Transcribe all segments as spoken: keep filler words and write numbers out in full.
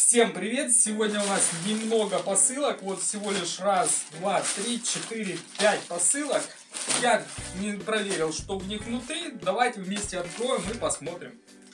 Всем привет! Сегодня у нас немного посылок. Вот всего лишь раз, два, три, четыре, пять посылок. Я не проверил, что в них внутри. Давайте вместе откроем и посмотрим.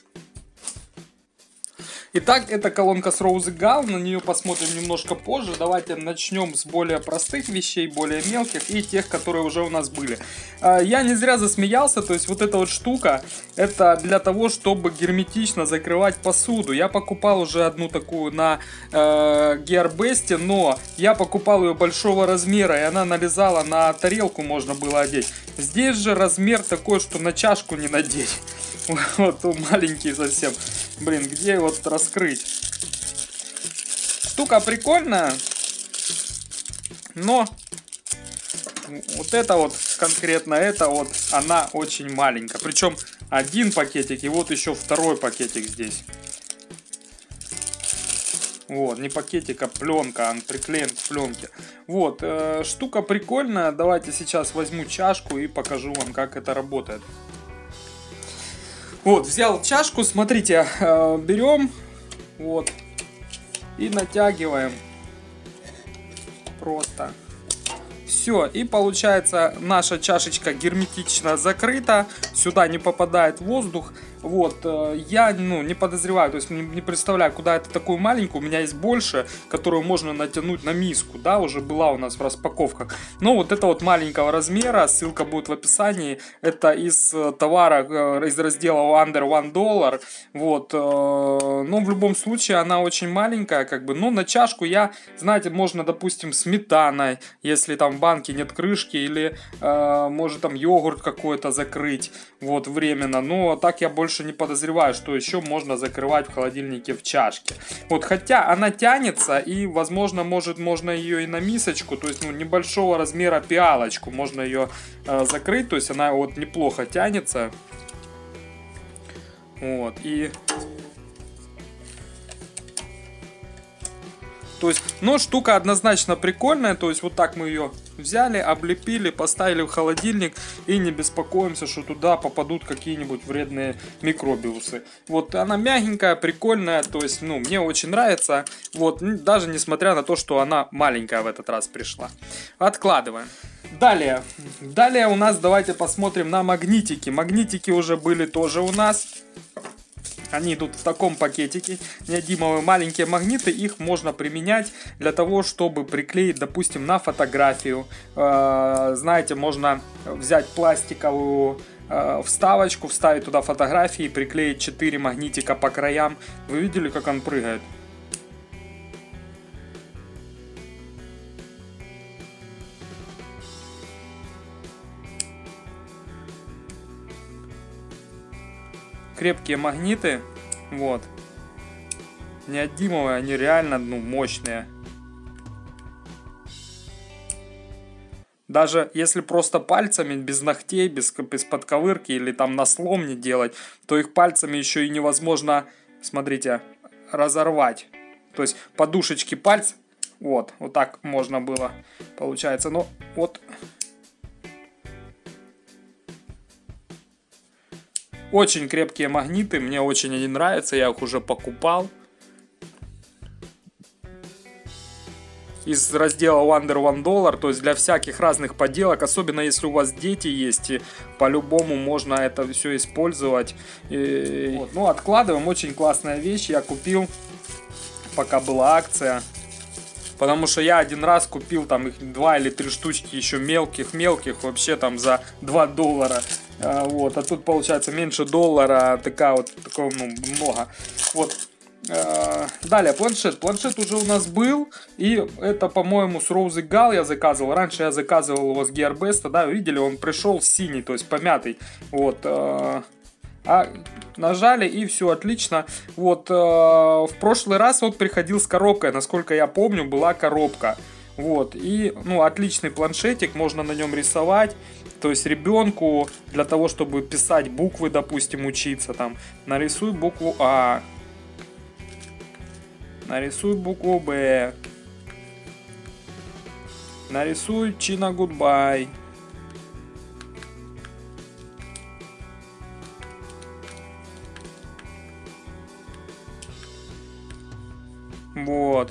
Итак, это колонка с Rose Gal, на нее посмотрим немножко позже. Давайте начнем с более простых вещей, более мелких и тех, которые уже у нас были. Я не зря засмеялся, то есть вот эта вот штука, это для того, чтобы герметично закрывать посуду. Я покупал уже одну такую на э, Gearbest, но я покупал ее большого размера, и она налезала на тарелку, можно было одеть. Здесь же размер такой, что на чашку не надеть. Вот он маленький совсем. Блин, где его вот раскрыть? Штука прикольная, но вот это вот конкретно это вот она очень маленькая. Причем один пакетик и вот еще второй пакетик здесь. Вот, не пакетик, а пленка, он приклеен к пленке. Вот, э, штука прикольная. Давайте сейчас возьму чашку и покажу вам, как это работает. Вот, взял чашку, смотрите, э, берем, вот, и натягиваем. Просто. Все, и получается наша чашечка герметично закрыта, сюда не попадает воздух. Вот, я ну, не подозреваю, то есть не, не представляю, куда это такую маленькую. У меня есть больше, которую можно натянуть на миску, да, уже была у нас в распаковках. Но вот это вот маленького размера, ссылка будет в описании. Это из товара, из раздела Under one dollar. Вот, но в любом случае она очень маленькая, как бы. Но на чашку я, знаете, можно, допустим, сметаной, если там в банке нет крышки, или может там йогурт какой-то закрыть, вот, временно. Но так я больше не подозреваю, что еще можно закрывать в холодильнике в чашке. Вот, хотя она тянется, и возможно, может, можно ее и на мисочку, то есть, ну, небольшого размера пиалочку можно ее э, закрыть, то есть она вот неплохо тянется. Вот, и... То есть, но штука однозначно прикольная, то есть вот так мы ее взяли, облепили, поставили в холодильник и не беспокоимся, что туда попадут какие-нибудь вредные микробиусы. Вот она мягенькая, прикольная, то есть, ну, мне очень нравится, вот, даже несмотря на то, что она маленькая в этот раз пришла. Откладываем. Далее, далее у нас, давайте посмотрим на магнитики. Магнитики уже были тоже у нас. Они идут в таком пакетике, неодимовые маленькие магниты, их можно применять для того, чтобы приклеить, допустим, на фотографию. Э, знаете, можно взять пластиковую э, вставочку, вставить туда фотографии и приклеить четыре магнитика по краям. Вы видели, как он прыгает? Крепкие магниты, вот, неодимовые, они реально, ну, мощные. Даже если просто пальцами, без ногтей, без, без подковырки или там на слом не делать, то их пальцами еще и невозможно, смотрите, разорвать. То есть подушечки пальцев, вот, вот так можно было, получается, но вот... Очень крепкие магниты, мне очень они нравятся, я их уже покупал. Из раздела Under one dollar, то есть для всяких разных поделок, особенно если у вас дети есть, по-любому можно это все использовать. И, вот, ну, откладываем, очень классная вещь, я купил, пока была акция. Потому что я один раз купил там их два или три штучки еще мелких-мелких, вообще там за два доллара. А, вот, а тут получается меньше доллара, такая вот, такого, ну, много. Вот. А, далее, планшет. Планшет уже у нас был, и это, по-моему, с Rose Gal я заказывал. Раньше я заказывал его с Gearbest, да, видели, он пришел синий, то есть помятый. Вот. А, а нажали, и все отлично. Вот, э, в прошлый раз вот приходил с коробкой, насколько я помню, была коробка. Вот, и, ну, отличный планшетик, можно на нем рисовать. То есть ребенку, для того, чтобы писать буквы, допустим, учиться, там, нарисуй букву А, нарисуй букву Б, нарисуй China Goodbye. Вот.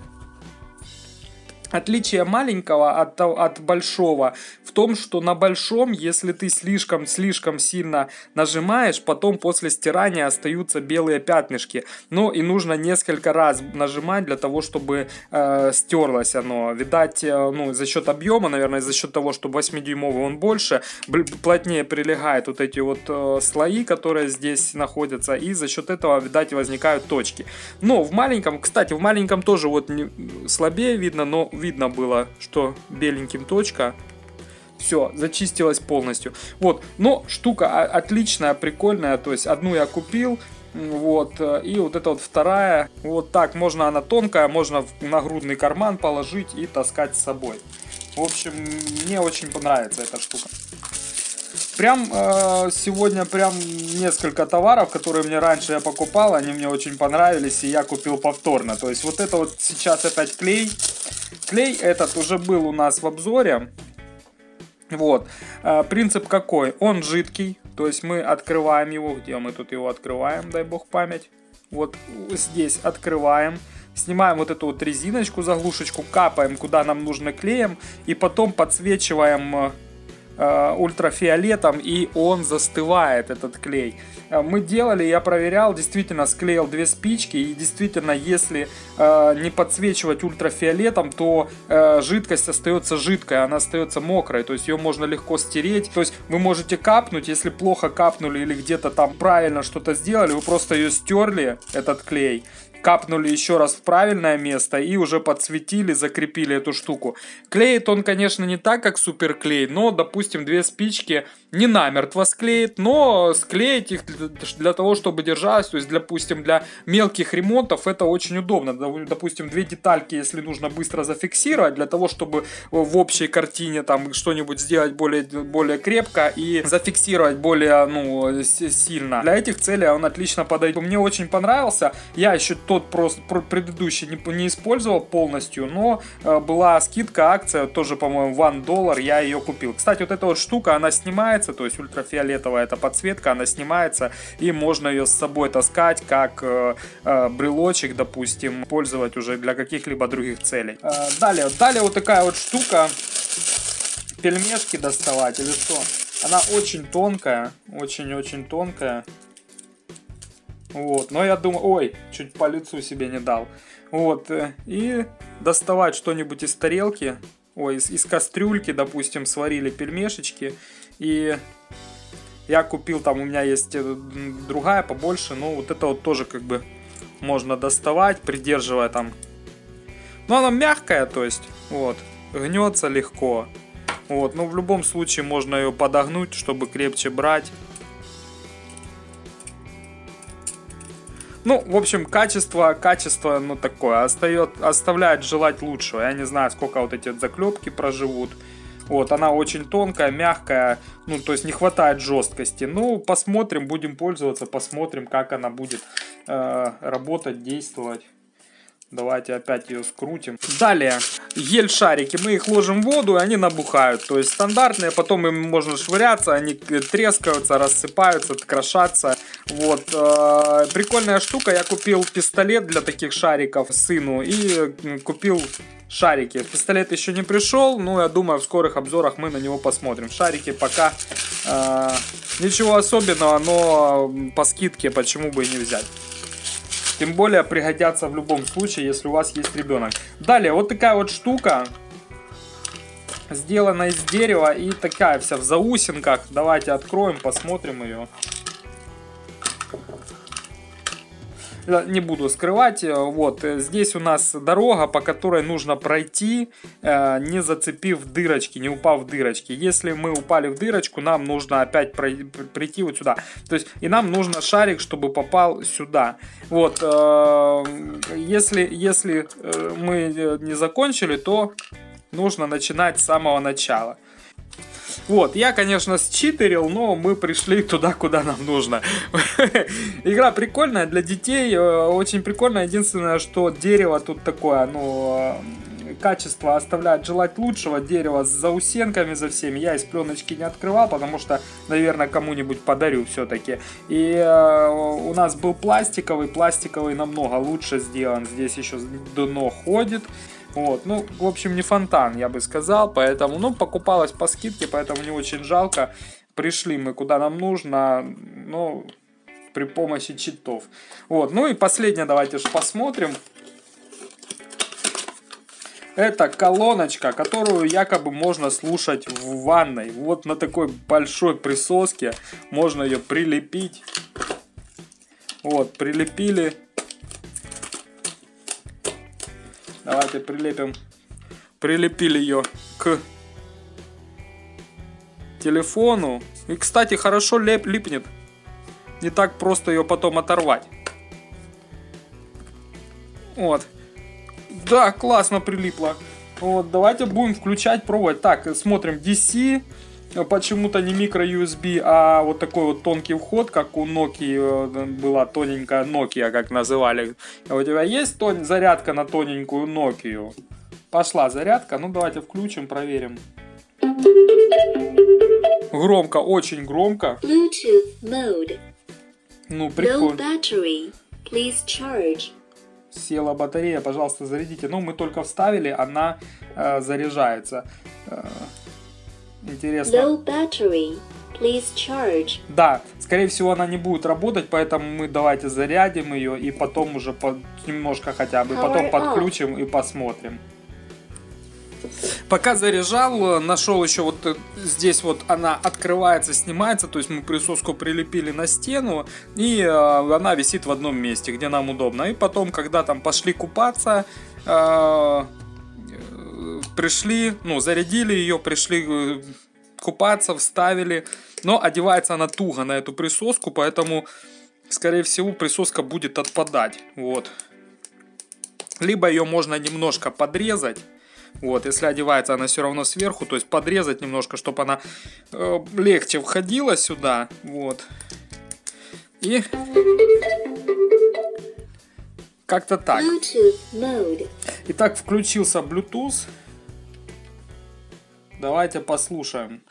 Отличие маленького от, от большого в том, что на большом, если ты слишком-слишком сильно нажимаешь, потом после стирания остаются белые пятнышки. Ну и нужно несколько раз нажимать для того, чтобы э, стерлось оно. Видать, э, ну, за счет объема, наверное, за счет того, что восьмидюймовый он больше, плотнее прилегают вот эти вот э, слои, которые здесь находятся, и за счет этого, видать, возникают точки. Но в маленьком, кстати, в маленьком тоже вот не, слабее видно, но видно было, что беленьким точка. Все, зачистилась полностью. Вот, но штука отличная, прикольная. То есть одну я купил, вот, и вот эта вот вторая. Вот так, можно, она тонкая, можно в нагрудный карман положить и таскать с собой. В общем, мне очень понравится эта штука. Прям э, сегодня прям несколько товаров, которые мне раньше я покупал, они мне очень понравились, и я купил повторно. То есть вот это вот сейчас опять клей. Клей этот уже был у нас в обзоре. Вот. Э, принцип какой? Он жидкий, то есть мы открываем его. Где мы тут его открываем, дай бог память. Вот здесь открываем. Снимаем вот эту вот резиночку, заглушечку, капаем куда нам нужно клеем. И потом подсвечиваем ультрафиолетом, и он застывает, этот клей. Мы делали, я проверял, действительно склеил две спички, и действительно, если э, не подсвечивать ультрафиолетом, то э, жидкость остается жидкой, она остается мокрой, то есть ее можно легко стереть. То есть вы можете капнуть, если плохо капнули или где-то там правильно что-то сделали, вы просто ее стерли, этот клей, капнули еще раз в правильное место и уже подсветили, закрепили эту штуку. Клеит он, конечно, не так, как суперклей, но, допустим, две спички не намертво склеит, но склеить их для того, чтобы держалось. То есть, допустим, для мелких ремонтов это очень удобно. Допустим, две детальки, если нужно быстро зафиксировать, для того, чтобы в общей картине там что-нибудь сделать более, более крепко и зафиксировать более, ну, сильно. Для этих целей он отлично подойдет. Мне очень понравился. Я еще тот просто предыдущий не, не использовал полностью, но э, была скидка, акция, тоже, по-моему, один доллар, я ее купил. Кстати, вот эта вот штука, она снимается, то есть ультрафиолетовая эта подсветка, она снимается, и можно ее с собой таскать, как э, э, брелочек, допустим, пользовать уже для каких-либо других целей. Э, далее, далее вот такая вот штука, пельмешки доставать или что. Она очень тонкая, очень-очень тонкая. Вот, но я думаю, ой, чуть по лицу себе не дал. Вот, и доставать что-нибудь из тарелки, ой, из, из кастрюльки, допустим, сварили пельмешечки. И я купил, там у меня есть другая побольше, но вот это вот тоже как бы можно доставать, придерживая там. Но она мягкая, то есть, вот, гнется легко. Вот, но в любом случае можно ее подогнуть, чтобы крепче брать. Ну, в общем, качество, качество, ну, такое, остает, оставляет желать лучшего. Я не знаю, сколько вот эти заклепки проживут. Вот, она очень тонкая, мягкая, ну, то есть не хватает жесткости. Ну, посмотрим, будем пользоваться, посмотрим, как она будет э, работать, действовать. Давайте опять ее скрутим. Далее, гель-шарики. Мы их ложим в воду, и они набухают. То есть стандартные, потом им можно швыряться, они трескаются, рассыпаются, крошатся. Вот. Прикольная штука. Я купил пистолет для таких шариков сыну и купил шарики. Пистолет еще не пришел, но я думаю, в скорых обзорах мы на него посмотрим. Шарики пока э, ничего особенного, но по скидке почему бы и не взять. Тем более пригодятся в любом случае, если у вас есть ребенок. Далее, вот такая вот штука. Сделана из дерева и такая вся в заусенках. Давайте откроем, посмотрим ее. Не буду скрывать. Вот, здесь у нас дорога, по которой нужно пройти, не зацепив дырочки, не упав в дырочки. Если мы упали в дырочку, нам нужно опять прийти вот сюда. То есть, и нам нужно шарик, чтобы попал сюда. Вот, если, если мы не закончили, то нужно начинать с самого начала. Вот, я, конечно, считерил, но мы пришли туда, куда нам нужно. Игра прикольная для детей, очень прикольная. Единственное, что дерево тут такое, ну, качество оставляет желать лучшего, дерево с заусенками за всеми. Я из пленочки не открывал, потому что, наверное, кому-нибудь подарю все-таки. И э, у нас был пластиковый, пластиковый намного лучше сделан. Здесь еще дно ходит. Вот, ну, в общем, не фонтан, я бы сказал, поэтому, ну, покупалось по скидке, поэтому не очень жалко. Пришли мы куда нам нужно, ну, при помощи читов. Вот, ну и последнее давайте же посмотрим. Это колоночка, которую якобы можно слушать в ванной. Вот на такой большой присоске можно ее прилепить. Вот, прилепили. Давайте прилепим. Прилепили ее к телефону. И, кстати, хорошо леп, липнет. Не так просто ее потом оторвать. Вот. Да, классно прилипло. Вот, давайте будем включать, пробовать. Так, смотрим ди си. Почему-то не микро ю эс би, а вот такой вот тонкий вход, как у Nokia была тоненькая Nokia, как называли. А у тебя есть тон... зарядка на тоненькую Nokia? Пошла зарядка. Ну, давайте включим, проверим. Громко, очень громко. Bluetooth mode. Ну, прикольно. No battery. Please charge. Села батарея, пожалуйста, зарядите. Ну, мы только вставили, она э, заряжается. Э, интересно. No battery. Please charge. Да, скорее всего, она не будет работать, поэтому мы давайте зарядим ее и потом уже по, немножко хотя бы, потом подключим и посмотрим. Пока заряжал, нашел еще вот здесь вот она открывается, снимается, то есть мы присоску прилепили на стену, и э, она висит в одном месте, где нам удобно. И потом, когда там пошли купаться, э, пришли, ну, зарядили ее, пришли купаться, вставили, но одевается она туго на эту присоску, поэтому, скорее всего, присоска будет отпадать, вот. Либо ее можно немножко подрезать. Вот, если одевается она все равно сверху, то есть подрезать немножко, чтобы она э, легче входила сюда, вот. И как-то так. Итак, включился Bluetooth. Давайте послушаем.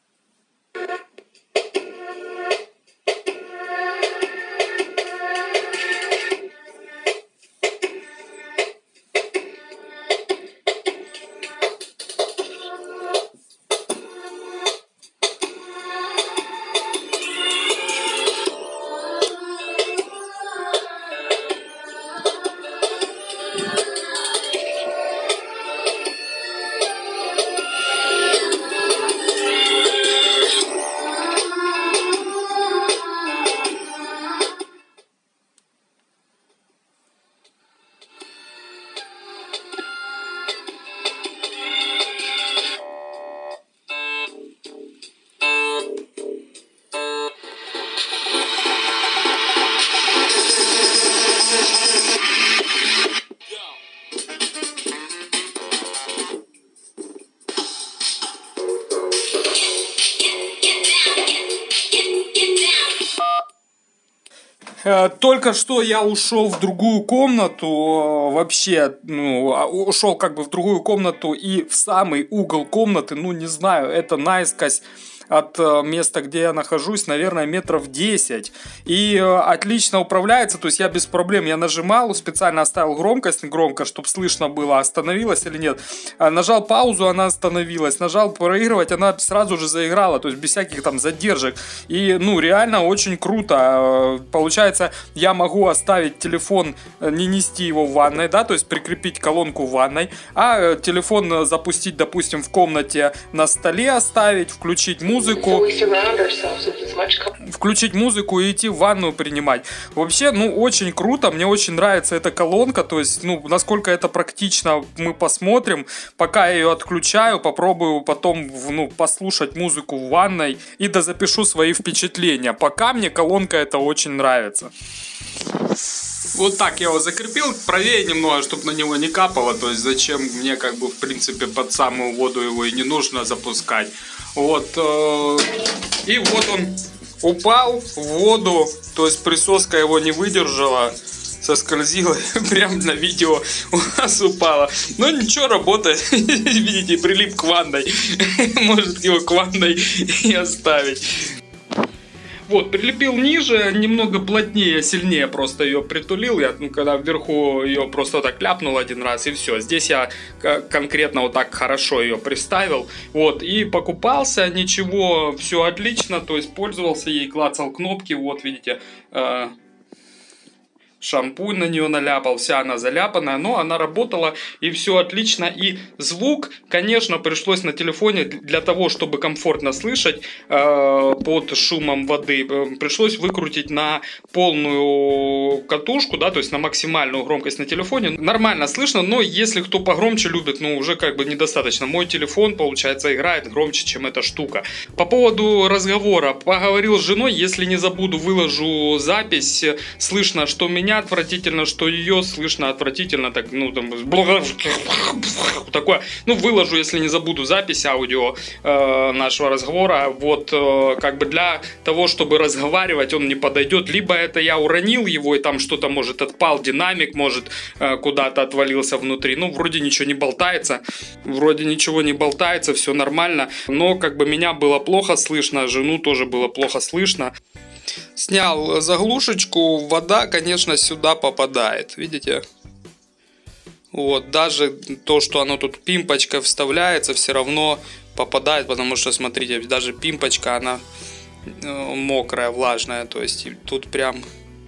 Только что я ушел в другую комнату, вообще, ну, ушел как бы в другую комнату и в самый угол комнаты, ну, не знаю, это наискось от места, где я нахожусь, наверное, метров десять. И отлично управляется, то есть я без проблем, я нажимал, специально оставил громкость громко, чтобы слышно было, остановилась или нет. Нажал паузу, она остановилась, нажал проигрывать, она сразу же заиграла, то есть без всяких там задержек. И, ну, реально очень круто. Получается, я могу оставить телефон, не нести его в ванной, да, то есть прикрепить колонку в ванной, а телефон запустить, допустим, в комнате на столе оставить, включить музыку, включить музыку и идти в ванную принимать. Вообще, ну, очень круто, мне очень нравится эта колонка, то есть, ну, насколько это практично, мы посмотрим. Пока я ее отключаю, попробую потом, ну, послушать музыку в ванной и дозапишу свои впечатления. Пока мне колонка эта очень нравится. Вот так я его закрепил, правее немного, чтобы на него не капало, то есть зачем мне, как бы, в принципе, под самую воду его и не нужно запускать. Вот, э, и вот он упал в воду, то есть присоска его не выдержала, соскользила, прям на видео у нас упала. Но ничего, работает. Видите, прилип к ванной. Может его к ванной и оставить. Вот, прилепил ниже, немного плотнее, сильнее просто ее притулил. Я, ну, когда вверху ее просто так ляпнул один раз, и все. Здесь я конкретно вот так хорошо ее приставил. Вот, и покупался, ничего, все отлично. То есть пользовался ей, клацал кнопки. Вот, видите, э шампунь на нее наляпал, вся она заляпанная, но она работала и все отлично. И звук, конечно, пришлось на телефоне для того, чтобы комфортно слышать э, под шумом воды, э, пришлось выкрутить на полную катушку, да, то есть на максимальную громкость на телефоне. Нормально слышно, но если кто погромче любит, ну уже как бы недостаточно. Мой телефон, получается, играет громче, чем эта штука. По поводу разговора, поговорил с женой, если не забуду, выложу запись, слышно, что меня отвратительно, что ее слышно отвратительно, так, ну, там, такое, ну, выложу, если не забуду, запись аудио э, нашего разговора, вот, э, как бы для того, чтобы разговаривать, он не подойдет, либо это я уронил его, и там что-то, может, отпал динамик, может, э, куда-то отвалился внутри, ну, вроде ничего не болтается, вроде ничего не болтается, все нормально, но, как бы, меня было плохо слышно, жену тоже было плохо слышно. Снял заглушечку, вода, конечно, сюда попадает, видите? Вот, даже то, что оно тут пимпочкой вставляется, все равно попадает, потому что, смотрите, даже пимпочка, она мокрая, влажная, то есть тут прям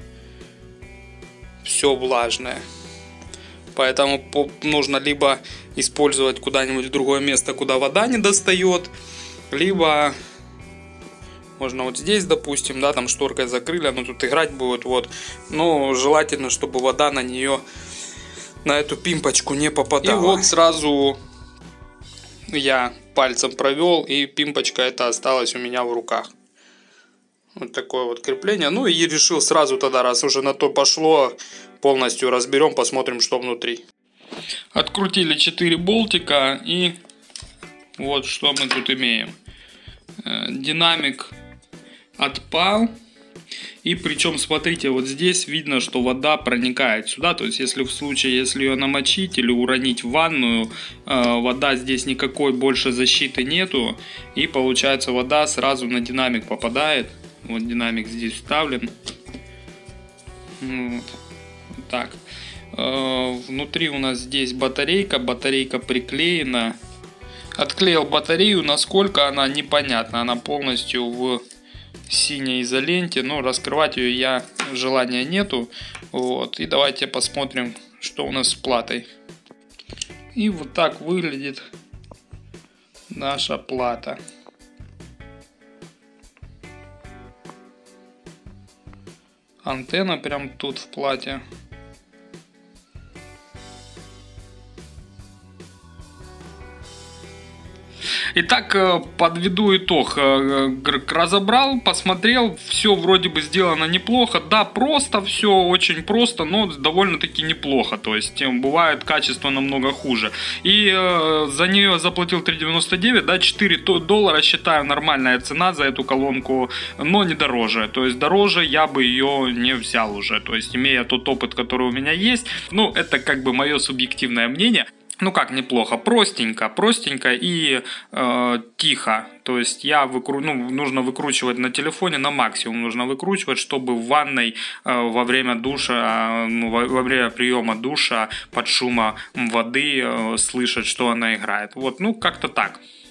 все влажное. Поэтому нужно либо использовать куда-нибудь в другое место, куда вода не достает, либо... Можно вот здесь, допустим, да, там шторкой закрыли, оно тут играть будет, вот. Но желательно, чтобы вода на нее, на эту пимпочку не попадала. И вот сразу я пальцем провел, и пимпочка эта осталась у меня в руках. Вот такое вот крепление. Ну и решил сразу тогда, раз уже на то пошло, полностью разберем, посмотрим, что внутри. Открутили четыре болтика, и вот что мы тут имеем. Динамик отпал, и причем, смотрите, вот здесь видно, что вода проникает сюда, то есть если в случае, если ее намочить или уронить в ванную, вода здесь никакой больше защиты нету, и получается вода сразу на динамик попадает. Вот динамик здесь вставлен, вот, вот так. Внутри у нас здесь батарейка, батарейка приклеена. Отклеил батарею, насколько она, непонятна, она полностью в синей изоленте, но раскрывать ее я желания нету. Вот. И давайте посмотрим, что у нас с платой. И вот так выглядит наша плата. Антенна прям тут в плате. Итак, подведу итог. Разобрал, посмотрел, все вроде бы сделано неплохо. Да, просто все, очень просто, но довольно-таки неплохо. То есть бывает качество намного хуже. И э, за нее заплатил три девяносто девять, да, четыре доллара, считаю, нормальная цена за эту колонку, но не дороже. То есть дороже я бы ее не взял уже. То есть имея тот опыт, который у меня есть, ну это как бы мое субъективное мнение. Ну как неплохо, простенько, простенько и э, тихо. То есть я выкру... ну, нужно выкручивать на телефоне на максимум, нужно выкручивать, чтобы в ванной э, во время душа, э, ну, во, во время приема душа под шума воды э, слышать, что она играет. Вот, ну как-то так.